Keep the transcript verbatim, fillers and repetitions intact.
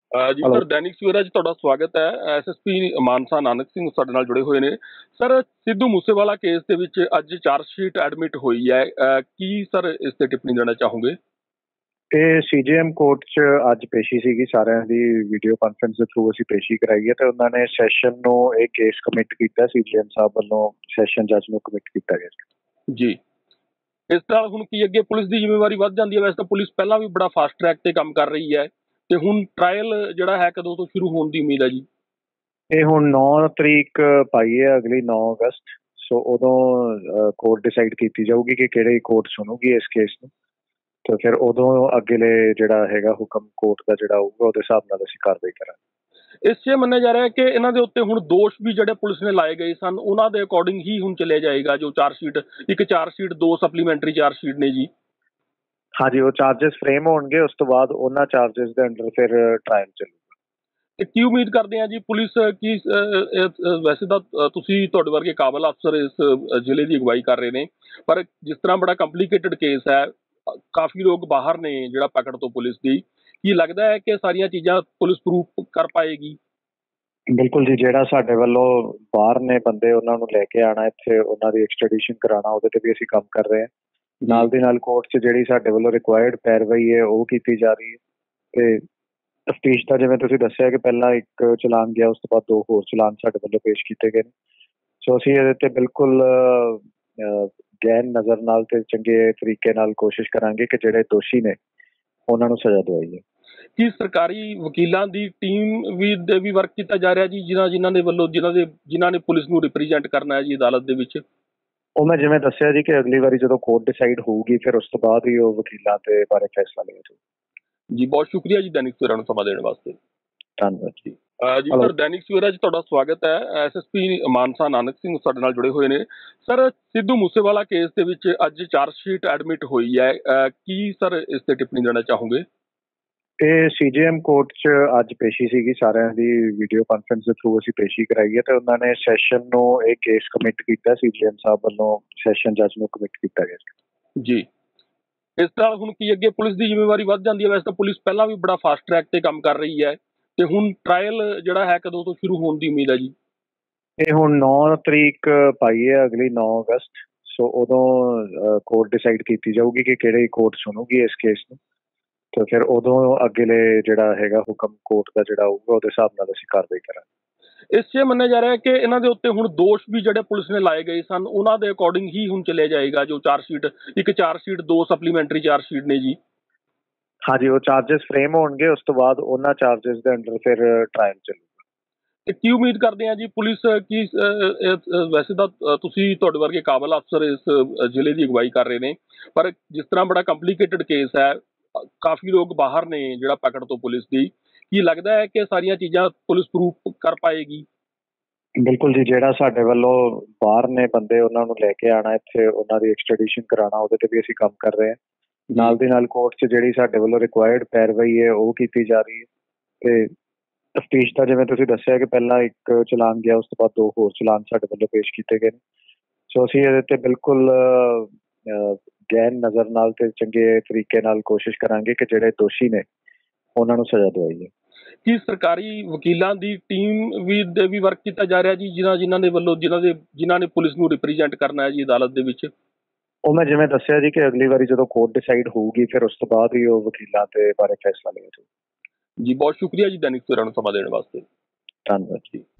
ਅ, ਜੀ hello. Sir, Dainik Savera 'ਚ ਤੁਹਾਡਾ ਸਵਾਗਤ ਹੈ। S S P Mansa Nanak Singh ਸਾਡੇ ਨਾਲ ਜੁੜੇ ਹੋਏ ਨੇ। ਸਰ, ਸਿੱਧੂ ਮੂਸੇਵਾਲਾ ਕੇਸ ਦੇ ਵਿੱਚ ਅੱਜ ਚਾਰਜਸ਼ੀਟ ਐਡਮਿਟ ਹੋਈ ਹੈ। ਅ, ਕੀ ਸਰ ਇਸ ਤੇ ਟਿੱਪਣੀ ਦੇਣਾ ਚਾਹੋਗੇ? ਇਹ ਸੀਜੀਐਮ ਕੋਰਟ 'ਚ ਅੱਜ ਪੇਸ਼ੀ ਸੀਗੀ, ਸਾਰਿਆਂ ਦੀ ਵੀਡੀਓ ਕਾਨਫਰੰਸ ਦੇ ਥਰੂ ਅਸੀਂ ਪੇਸ਼ੀ ਕਰਾਈ ਹੈ ਤੇ ਉਹਨਾਂ ਨੇ ਸੈਸ਼ਨ ਨੂੰ ਇਹ ਕੇਸ ਕਮਿਟ ਕੀਤਾ। ਸੀਜੀਐਮ ਸਾਹਿਬ ਵੱਲੋਂ ਸੈਸ਼ਨ ਜੱਜ ਨੂੰ ਕਮਿਟ ਕੀਤਾ ਗਿਆ ਸੀ। ਜੀ, ਇਸ ਨਾਲ ਹੁਣ ਕੀ ਅੱਗੇ ਪੁਲਿਸ ਦੀ ਜ਼ਿੰਮੇਵਾਰੀ ਵੱਧ ਜਾਂਦੀ ਹੈ? ਵੈਸੇ ਤਾਂ ਪੁਲਿਸ ਪਹਿਲਾਂ ਵੀ ਬੜਾ ਫਾਸਟ ਟਰੈਕ ਤੇ ਕੰਮ ਕਰ ਰਹੀ ਹੈ, ਤੇ ਹੁਣ ਟ੍ਰਾਇਲ ਜਿਹੜਾ ਹੈ ਕਦੋਂ ਤੋਂ ਸ਼ੁਰੂ ਹੋਣ ਦੀ ਉਮੀਦ ਹੈ ਜੀ? ਇਹ ਹੁਣ ਨੌ ਤਰੀਕ ਪਾਈ ਹੈ, ਅਗਲੀ ਨੌ ਅਗਸਤ। ਸੋ ਉਦੋਂ ਕੋਰਟ ਡਿਸਾਈਡ ਕੀਤੀ ਜਾਊਗੀ ਕਿ ਕਿਹੜੀ ਕੋਰਟ ਸੁਣੂਗੀ ਇਸ ਕੇਸ ਨੂੰ, ਤੇ ਫਿਰ ਉਦੋਂ ਅੱਗੇਲੇ ਜਿਹੜਾ ਹੈਗਾ ਹੁਕਮ ਕੋਰਟ ਦਾ ਜਿਹੜਾ ਆਊਗਾ ਉਹਦੇ ਹਿਸਾਬ ਨਾਲ ਅਸੀਂ ਕਾਰਵਾਈ ਕਰਾਂਗੇ। ਇਸ 'ਚ ਮੰਨਿਆ ਜਾ ਰਿਹਾ ਹੈ ਕਿ ਇਹਨਾਂ ਦੇ ਉੱਤੇ ਹੁਣ ਦੋਸ਼ ਵੀ ਜਿਹੜੇ ਪੁਲਿਸ ਨੇ ਲਾਏ ਗਏ ਸਨ ਉਹਨਾਂ ਦੇ ਅਕੋਰਡਿੰਗ ਹੀ ਹੁਣ ਚੱਲਿਆ ਜਾਏਗਾ। ਜੋ ਚਾਰਜਸ਼ੀਟ, ਇੱਕ ਚਾਰਜਸ਼ੀਟ, ਦੋ ਸਪਲੀਮੈਂਟਰੀ ਚਾਰਜਸ਼ੀਟ ਨੇ ਜੀ। ਹਾਂਜੀ, ਉਹ ਚਾਰजेस ਫਰੇਮ ਹੋਣਗੇ, ਉਸ ਤੋਂ ਬਾਅਦ ਉਹਨਾਂ ਚਾਰजेस ਦੇ ਅੰਡਰ ਫਿਰ ਟ੍ਰਾਇਲ ਚੱਲੂਗਾ। ਤੇ ਕੀ ਉਮੀਦ ਕਰਦੇ ਆ ਜੀ ਪੁਲਿਸ ਕੀ ਅ, ਅ, ਵੈਸੇ ਤਾਂ ਅ, ਤੁਸੀਂ ਤੁਹਾਡੇ ਵਰਗੇ ਕਾਬਲ ਅਫਸਰ ਇਸ ਅ, ਜ਼ਿਲ੍ਹੇ ਦੀ ਅਗਵਾਈ ਕਰ ਰਹੇ ਨੇ, ਪਰ ਜਿਸ ਤਰ੍ਹਾਂ ਬੜਾ ਕੰਪਲੀਕੇਟਡ ਕੇਸ ਹੈ, ਅ, ਕਾਫੀ ਲੋਕ ਬਾਹਰ ਨੇ ਜਿਹੜਾ ਪਕੜ ਤੋਂ ਪੁਲਿਸ ਦੀ, ਕੀ ਲੱਗਦਾ ਹੈ ਕਿ ਸਾਰੀਆਂ ਚੀਜ਼ਾਂ ਪੁਲਿਸ ਪ੍ਰੂਫ ਕਰ ਪਾਏਗੀ? ਬਿਲਕੁਲ ਜੀ, ਜਿਹੜਾ ਸਾਡੇ ਵੱਲੋਂ ਬਾਹਰ ਨੇ ਬੰਦੇ ਉਹਨਾਂ ਨੂੰ ਲੈ ਕੇ ਆਉਣਾ, ਇੱਥੇ ਉਹਨਾਂ ਦੀ ਐਕਸਟ੍ਰੈਡੀਸ਼ਨ ਕਰਾਉਣਾ, ਉਹਦੇ ਤੇ ਵੀ ਅਸੀਂ ਕੰਮ ਕਰ ਰਹੇ ਹਾਂ। ਨਾਲ ਦੀ ਨਾਲ ਕੋਰਟ 'ਚ ਜਿਹੜੀ ਸਾਡੇ ਵੱਲੋਂ ਰਿਕੁਆਇਰਡ ਪੈਰਵਾਈ ਹੈ ਉਹ ਕੀਤੀ ਜਾ ਰਹੀ ਹੈ। ਤੇ ਤਫਤੀਸ਼ ਦਾ ਜਿਵੇਂ ਤੁਸੀਂ ਦੱਸਿਆ ਕਿ ਪਹਿਲਾਂ ਇੱਕ ਚਲਾਨ ਗਿਆ, ਉਸ ਤੋਂ ਬਾਅਦ ਦੋ ਹੋਰ ਚਲਾਨ ਸਾਡੇ ਵੱਲੋਂ ਪੇਸ਼ ਕੀਤੇ ਗਏ ਨੇ। ਸੋ ਅਸੀਂ ਇਹਦੇ ਤੇ ਬਿਲਕੁਲ ਗਹਿਨ ਨਜ਼ਰ ਨਾਲ ਤੇ ਚੰਗੇ ਤਰੀਕੇ ਨਾਲ ਕੋਸ਼ਿਸ਼ ਕਰਾਂਗੇ ਕਿ ਜਿਹੜੇ ਦੋਸ਼ੀ ਨੇ ਉਹਨਾਂ ਨੂੰ ਸਜ਼ਾ ਦਵਾਈਏ। ਕੀ ਸਰਕਾਰੀ ਵਕੀਲਾਂ ਦੀ ਟੀਮ ਵੀ ਦੇ ਵੀ ਵਰਕ ਕੀਤਾ ਜਾ ਰਿਹਾ ਜੀ, ਜਿਨ੍ਹਾਂ ਜਿਨ੍ਹਾਂ ਦੇ ਵੱਲੋਂ ਜਿਨ੍ਹਾਂ ਦੇ ਜਿਨ੍ਹਾਂ ਨੇ ਪੁਲਿਸ ਨੂੰ ਰਿਪਰੈਜ਼ੈਂਟ ਕਰਨਾ ਹੈ ਜੀ ਅਦਾਲਤ ਦੇ ਵਿੱਚ? ਉਹ ਮੈਂ ਜਿਵੇਂ ਦੱਸਿਆ ਜੀ ਕਿ ਅਗਲੀ ਵਾਰੀ ਜਦੋਂ ਕੋਰਟ ਡਿਸਾਈਡ ਹੋਊਗੀ ਫਿਰ ਉਸ ਤੋਂ ਬਾਅਦ ਹੀ ਉਹ ਵਕੀਲਾਂ ਦੇ ਬਾਰੇ ਫੈਸਲਾ ਲਿਆ ਜਾਊ। ਜੀ, ਬਹੁਤ ਸ਼ੁਕਰੀਆ ਜੀ ਦੈਨਿਕ ਸਵੇਰਾ ਨੂੰ ਸਮਾਂ ਦੇਣ ਵਾਸਤੇ। ਧੰਨਵਾਦ ਜੀ। ਅ, ਜੀ ਹੈਲੋ। ਸਰ, ਦੈਨਿਕ ਸਵੇਰਾ 'ਚ ਤੁਹਾਡਾ ਸਵਾਗਤ ਹੈ। S S P Mansa Nanak Singh ਸਾਡੇ ਨਾਲ ਜੁੜੇ ਹੋਏ ਨੇ। ਸਰ, ਸਿੱਧੂ ਮੂਸੇਵਾਲਾ ਕੇਸ ਦੇ ਵਿੱਚ ਅੱਜ ਚਾਰਜਸ਼ੀਟ ਐਡਮਿਟ ਹੋਈ ਹੈ। ਅ, ਕੀ ਸਰ ਇਸ ਤੇ ਟਿੱਪਣੀ ਦੇਣਾ ਚਾਹੋਗੇ? ਇਹ ਸੀਜੀਐਮ ਕੋਰਟ 'ਚ ਅੱਜ ਪੇਸ਼ੀ ਸੀਗੀ, ਸਾਰਿਆਂ ਦੀ ਵੀਡੀਓ ਕਾਨਫਰੰਸ ਦੇ ਥਰੂ ਅਸੀਂ ਪੇਸ਼ੀ ਕਰਾਈ ਹੈ ਤੇ ਉਹਨਾਂ ਨੇ ਸੈਸ਼ਨ ਨੂੰ ਇਹ ਕੇਸ ਕਮਿਟ ਕੀਤਾ। ਸੀਜੀਐਮ ਸਾਹਿਬ ਵੱਲੋਂ ਸੈਸ਼ਨ ਜੱਜ ਨੂੰ ਕਮਿਟ ਕੀਤਾ ਗਿਆ ਸੀ। ਜੀ, ਇਸ ਨਾਲ ਹੁਣ ਕੀ ਅੱਗੇ ਪੁਲਿਸ ਦੀ ਜ਼ਿੰਮੇਵਾਰੀ ਵੱਧ ਜਾਂਦੀ ਹੈ? ਵੈਸੇ ਤਾਂ ਪੁਲਿਸ ਪਹਿਲਾਂ ਵੀ ਬੜਾ ਫਾਸਟ ਟਰੈਕ ਤੇ ਕੰਮ ਕਰ ਰਹੀ ਹੈ, ਤੇ ਹੁਣ ਟ੍ਰਾਇਲ ਜਿਹੜਾ ਹੈ ਕਦੋਂ ਤੋਂ ਸ਼ੁਰੂ ਹੋਣ ਦੀ ਉਮੀਦ ਹੈ ਜੀ? ਇਹ ਹੁਣ ਨੌ ਤਰੀਕ ਪਾਈ ਹੈ, ਅਗਲੀ ਨੌ ਅਗਸਤ। ਸੋ ਉਦੋਂ ਕੋਰਟ ਡਿਸਾਈਡ ਕੀਤੀ ਜਾਊਗੀ ਕਿ ਕਿਹੜੀ ਕੋਰਟ ਸੁਣੂਗੀ ਇਸ ਕੇਸ ਨੂੰ, ਤੇ ਫਿਰ ਉਦੋਂ ਅੱਗੇਲੇ ਜਿਹੜਾ ਹੈਗਾ ਹੁਕਮ ਕੋਰਟ ਦਾ ਜਿਹੜਾ ਆਊਗਾ ਉਹਦੇ ਹਿਸਾਬ ਨਾਲ ਅਸੀਂ ਕਾਰਵਾਈ ਕਰਾਂਗੇ। ਇਸ 'ਚ ਮੰਨਿਆ ਜਾ ਰਿਹਾ ਹੈ ਕਿ ਇਹਨਾਂ ਦੇ ਉੱਤੇ ਹੁਣ ਦੋਸ਼ ਵੀ ਜਿਹੜੇ ਪੁਲਿਸ ਨੇ ਲਾਏ ਗਏ ਸਨ ਉਹਨਾਂ ਦੇ ਅਕੋਰਡਿੰਗ ਹੀ ਹੁਣ ਚੱਲਿਆ ਜਾਏਗਾ। ਜੋ ਚਾਰਜਸ਼ੀਟ, ਇੱਕ ਚਾਰਜਸ਼ੀਟ, ਦੋ ਸਪਲੀਮੈਂਟਰੀ ਚਾਰਜਸ਼ੀਟ ਨੇ ਜੀ। ਹਾਂਜੀ, ਉਹ ਚਾਰजेस ਫਰੇਮ ਹੋਣਗੇ, ਉਸ ਤੋਂ ਬਾਅਦ ਉਹਨਾਂ ਚਾਰजेस ਦੇ ਅੰਡਰ ਫਿਰ ਟ੍ਰਾਇਲ ਚੱਲੂਗਾ। ਤੇ ਕੀ ਉਮੀਦ ਕਰਦੇ ਆ ਜੀ ਪੁਲਿਸ ਕੀ ਅ, ਅ, ਅ, ਵੈਸੇ ਤਾਂ ਅ, ਤੁਸੀਂ ਤੁਹਾਡੇ ਵਰਗੇ ਕਾਬਲ ਅਫਸਰ ਇਸ ਅ, ਜ਼ਿਲ੍ਹੇ ਦੀ ਅਗਵਾਈ ਕਰ ਰਹੇ ਨੇ, ਪਰ ਜਿਸ ਤਰ੍ਹਾਂ ਬੜਾ ਕੰਪਲੀਕੇਟਡ ਕੇਸ ਹੈ, ਅ, ਕਾਫੀ ਲੋਕ ਬਾਹਰ ਨੇ ਜਿਹੜਾ ਪਕੜ ਤੋਂ ਪੁਲਿਸ ਦੀ, ਕੀ ਲੱਗਦਾ ਹੈ ਕਿ ਸਾਰੀਆਂ ਚੀਜ਼ਾਂ ਪੁਲਿਸ ਪ੍ਰੂਫ ਕਰ ਪਾਏਗੀ? ਬਿਲਕੁਲ ਜੀ, ਜਿਹੜਾ ਸਾਡੇ ਵੱਲੋਂ ਬਾਹਰ ਨੇ ਬੰਦੇ ਉਹਨਾਂ ਨੂੰ ਲੈ ਕੇ ਆਉਣਾ, ਇੱਥੇ ਉਹਨਾਂ ਦੀ ਐਕਸਟ੍ਰੈਡੀਸ਼ਨ ਕਰਾਉਣਾ, ਉਹਦੇ ਤੇ ਵੀ ਅਸੀਂ ਕੰਮ ਕਰ ਰਹੇ ਹਾਂ। ਨਾਲ ਦੀ ਨਾਲ ਕੋਰਟ 'ਚ ਜਿਹੜੀ ਸਾਡੇ ਵੱਲੋਂ ਰਿਕੁਆਇਰਡ ਪੈਰਵਾਈ ਹੈ ਉਹ ਕੀਤੀ ਜਾ ਰਹੀ ਹੈ। ਤੇ ਤਫਤੀਸ਼ ਦਾ ਜਿਵੇਂ ਤੁਸੀਂ ਦੱਸਿਆ ਕਿ ਪਹਿਲਾਂ ਇੱਕ ਚਲਾਨ ਗਿਆ, ਉਸ ਤੋਂ ਬਾਅਦ ਦੋ ਹੋਰ ਚਲਾਨ ਸਾਡੇ ਵੱਲੋਂ ਪੇਸ਼ ਕੀਤੇ ਗਏ ਨੇ। ਸੋ ਅਸੀਂ ਇਹਦੇ ਤੇ ਬਿਲਕੁਲ ਗਹਿਨ ਨਜ਼ਰ ਨਾਲ ਤੇ ਚੰਗੇ ਤਰੀਕੇ ਨਾਲ ਕੋਸ਼ਿਸ਼ ਕਰਾਂਗੇ ਕਿ ਜਿਹੜੇ ਦੋਸ਼ੀ ਨੇ ਉਹਨਾਂ ਨੂੰ ਸਜ਼ਾ ਦਵਾਈਏ। ਕੀ ਸਰਕਾਰੀ ਵਕੀਲਾਂ ਦੀ ਟੀਮ ਵੀ ਦੇ ਵੀ ਵਰਕ ਕੀਤਾ ਜਾ ਰਿਹਾ ਜੀ, ਜਿਨ੍ਹਾਂ ਜਿਨ੍ਹਾਂ ਦੇ ਵੱਲੋਂ ਜਿਨ੍ਹਾਂ ਦੇ ਜਿਨ੍ਹਾਂ ਨੇ ਪੁਲਿਸ ਨੂੰ ਰਿਪਰੈਜ਼ੈਂਟ ਕਰਨਾ ਹੈ ਜੀ ਅਦਾਲਤ ਦੇ ਵਿੱਚ? ਉਹ ਮੈਂ ਜਿਵੇਂ ਦੱਸਿਆ ਜੀ ਕਿ ਅਗਲੀ ਵਾਰੀ ਜਦੋਂ ਕੋਰਟ ਡਿਸਾਈਡ ਹੋਊਗੀ ਫਿਰ ਉਸ ਤੋਂ ਬਾਅਦ ਹੀ ਉਹ ਵਕੀਲਾਂ ਦੇ ਬਾਰੇ ਫੈਸਲਾ ਲਿਆ ਜਾਊ। ਜੀ, ਬਹੁਤ ਸ਼ੁਕਰੀਆ ਜੀ ਦੈਨਿਕ ਸਵੇਰਾ ਨੂੰ ਸਮਾਂ ਦੇਣ ਵਾਸਤੇ। ਧੰਨਵਾਦ ਜੀ।